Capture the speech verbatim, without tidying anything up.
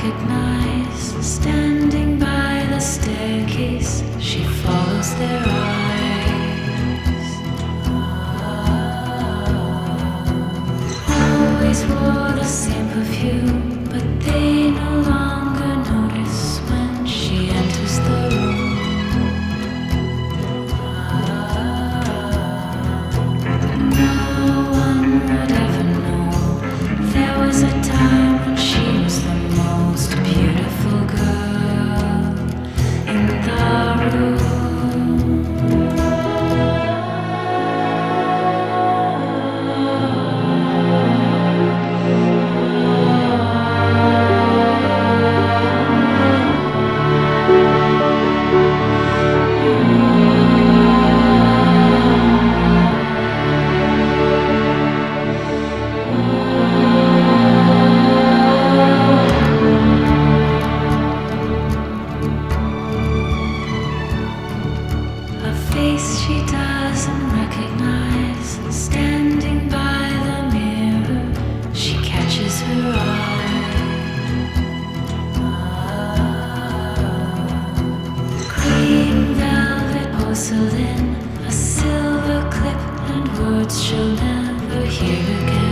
recognize. Standing by the staircase, she follows their eyes. Always wore the same perfume, but they no longer notice when she enters the room. No one would ever know. There was a time when she was the most beautiful girl in the room. Face she doesn't recognize. Standing by the mirror, she catches her eye. Cream velvet porcelain, a silver clip, and words she'll never hear again.